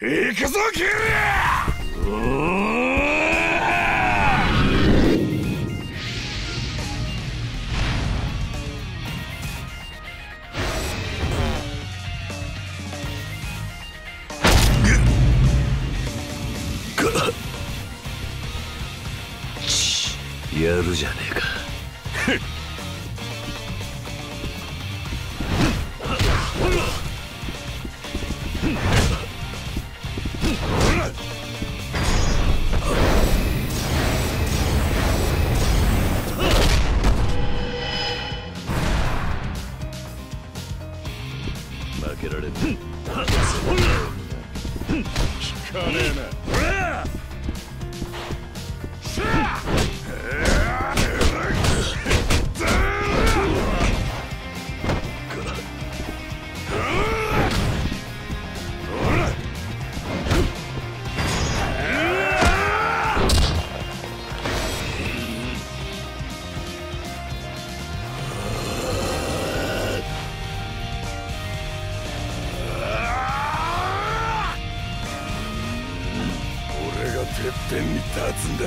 行くぞキリやるじゃねえか。負けられない。聞かねえな。てっぺんに立つんだ。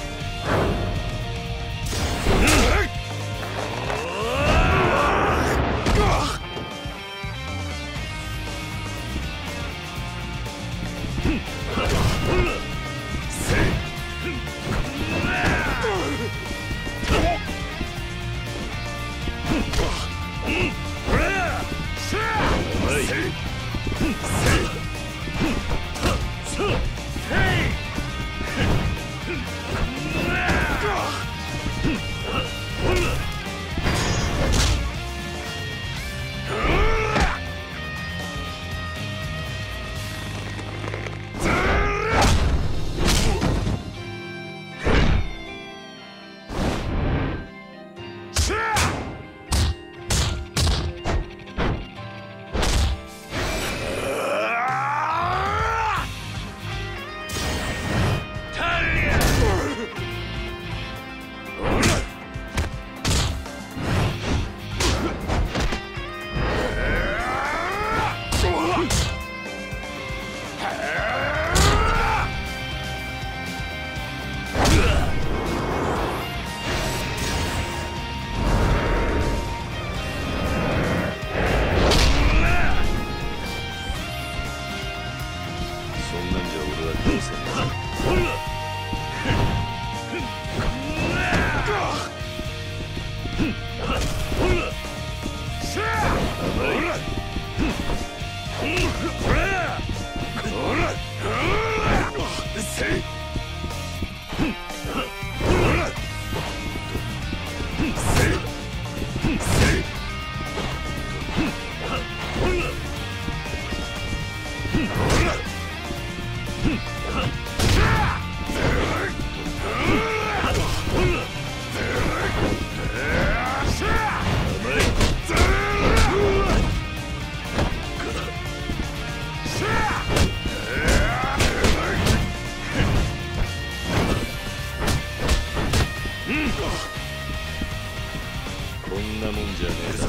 こんなもんじゃねえぞ。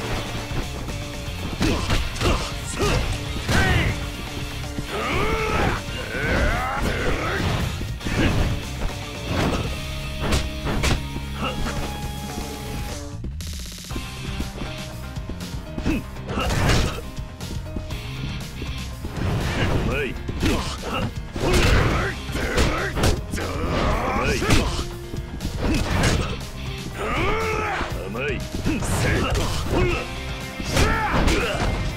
甘い。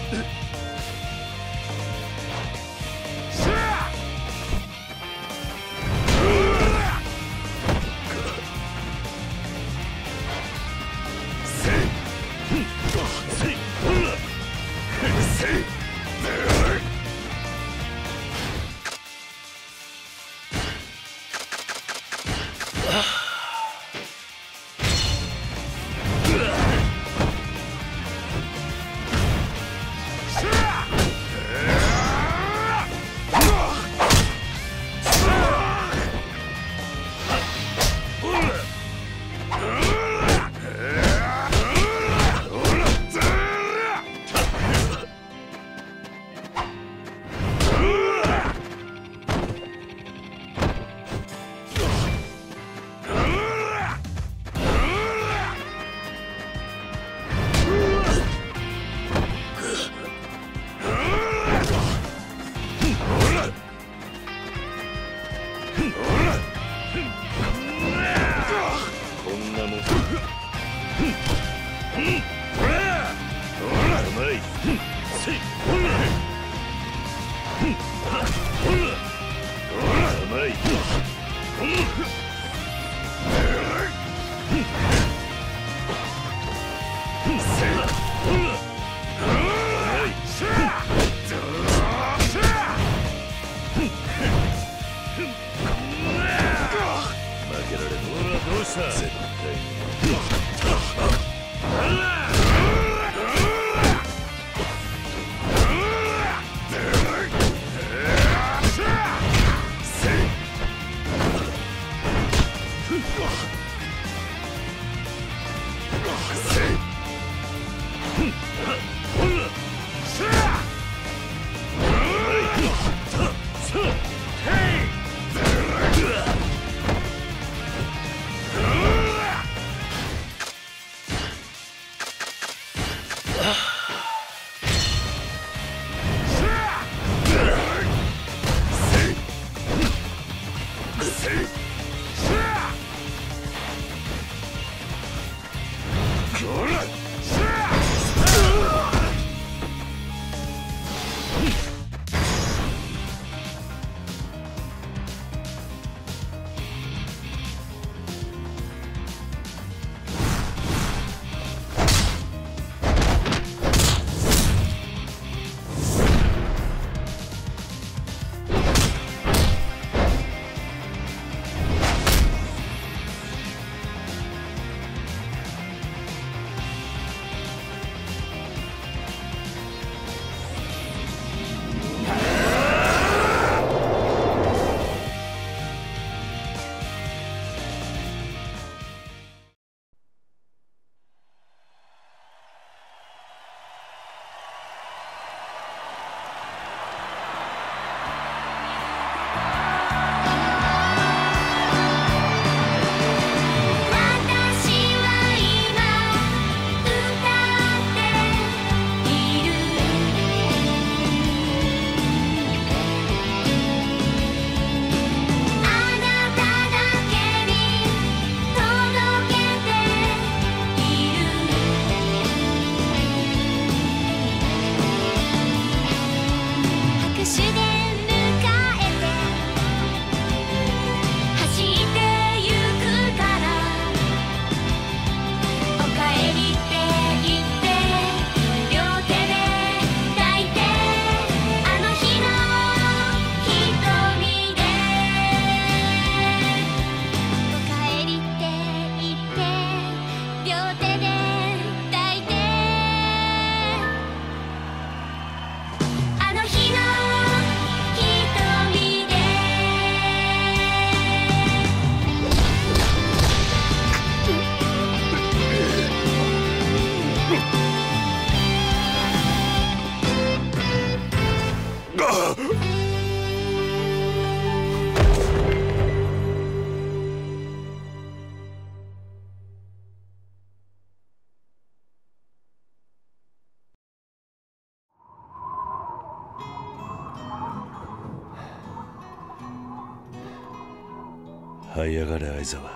這い上がれ相沢。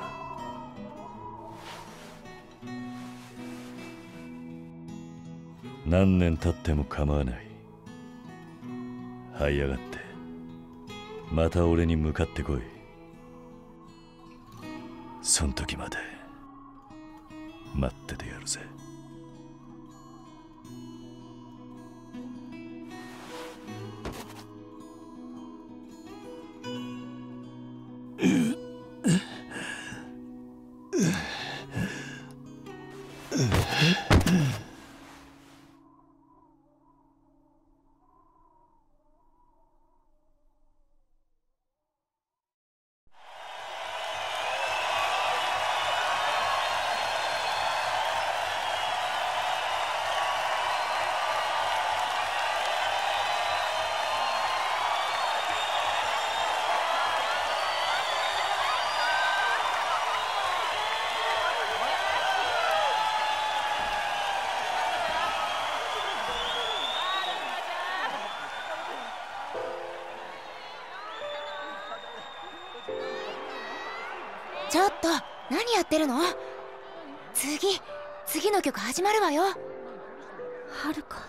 何年経っても構わない。這い上がってまた俺に向かってこい。そん時まで待っててやるぜ。 ちょっと何やってるの？次の曲始まるわよ。はるか。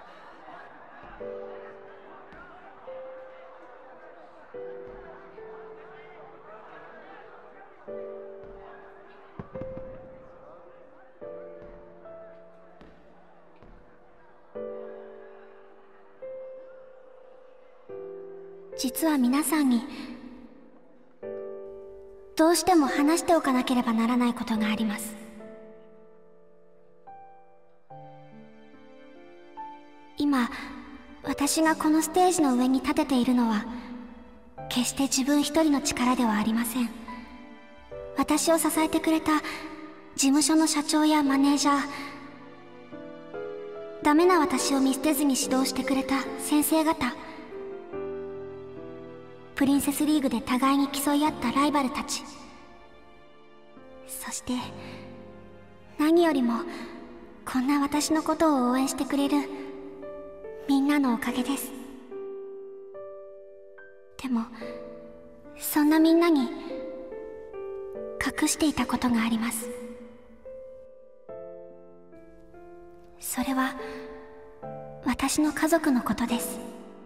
実は皆さんにどうしても話しておかなければならないことがあります。今私がこのステージの上に立てているのは決して自分一人の力ではありません。私を支えてくれた事務所の社長やマネージャー、ダメな私を見捨てずに指導してくれた先生方、プリンセスリーグで互いに競い合ったライバルたち、そして何よりもこんな私のことを応援してくれるみんなのおかげです。でもそんなみんなに隠していたことがあります。それは私の家族のことです。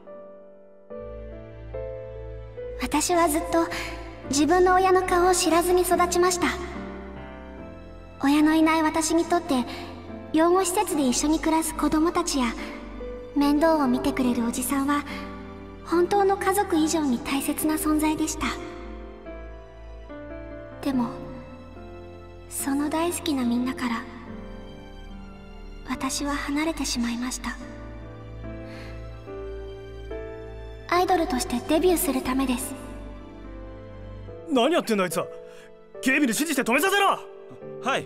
私はずっと自分の親の顔を知らずに育ちました。親のいない私にとって養護施設で一緒に暮らす子供たちや面倒を見てくれるおじさんは本当の家族以上に大切な存在でした。でもその大好きなみんなから私は離れてしまいました。アイドルとしてデビューするためです。 何やってんだあいつは。警備に指示して止めさせろ。はい。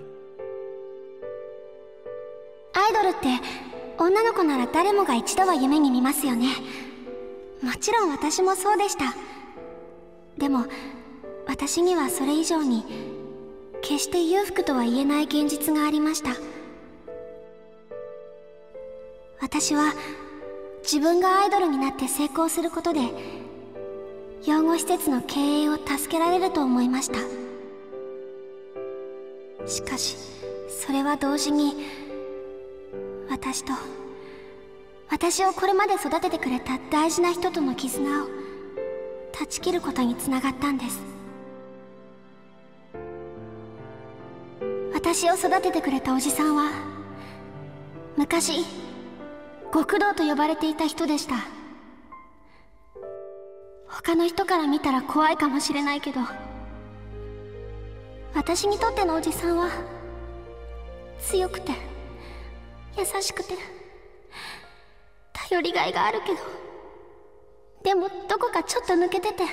アイドルって女の子なら誰もが一度は夢に見ますよね。もちろん私もそうでした。でも私にはそれ以上に決して裕福とは言えない現実がありました。私は自分がアイドルになって成功することで養護施設の経営を助けられると思いました。しかしそれは同時に私をこれまで育ててくれた大事な人との絆を断ち切ることにつながったんです。私を育ててくれたおじさんは昔極道と呼ばれていた人でした。他の人から見たら怖いかもしれないけど、私にとってのおじさんは強くて優しくて頼りがいがあるけど、でもどこかちょっと抜けてて、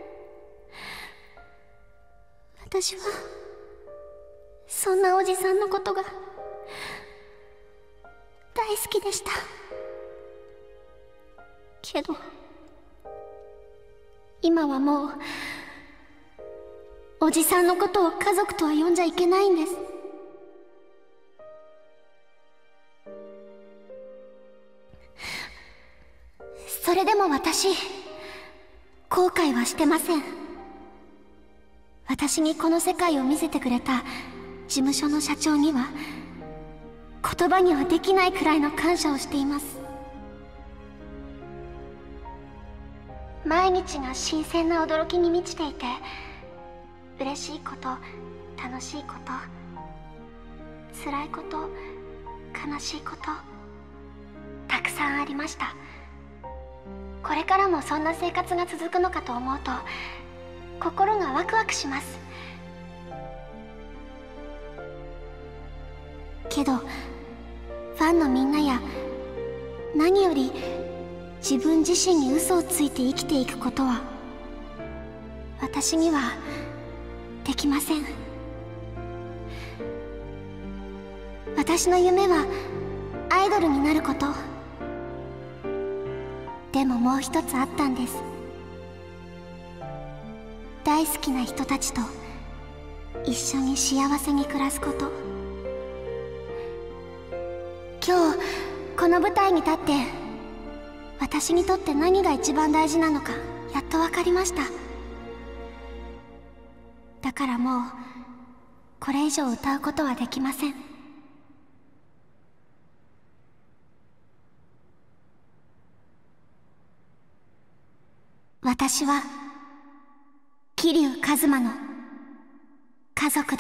私はそんなおじさんのことが大好きでした。けど今はもうおじさんのことを家族とは呼んじゃいけないんです。それでも私後悔はしてません。私にこの世界を見せてくれた事務所の社長には言葉にはできないくらいの感謝をしています。毎日が新鮮な驚きに満ちていて、嬉しいこと、楽しいこと、辛いこと、悲しいこと、たくさんありました。これからもそんな生活が続くのかと思うと心がワクワクします。けどファンのみんなや何より自分自身に嘘をついて生きていくことは私にはできません。私の夢はアイドルになること。でももう一つあったんです。大好きな人たちと一緒に幸せに暮らすこと。今日この舞台に立って私にとって何が一番大事なのかやっと分かりました。だからもうこれ以上歌うことはできません。私は桐生一馬の家族です。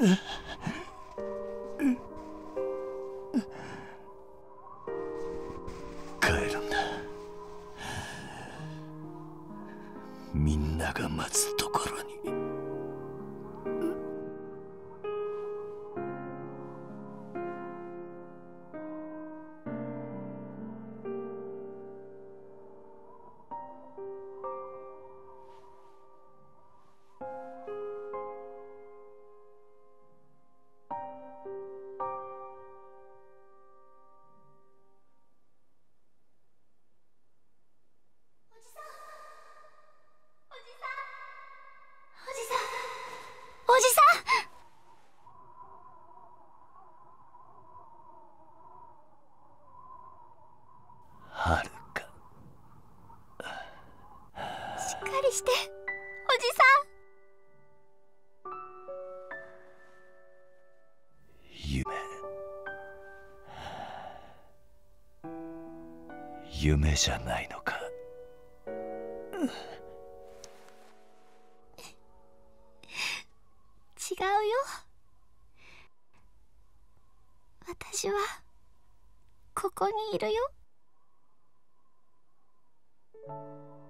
帰るんだ。みんなが待つところに。 おじさん。 はるか。 しっかりしておじさ夢じゃないのか。 違うよ。私はここにいるよ。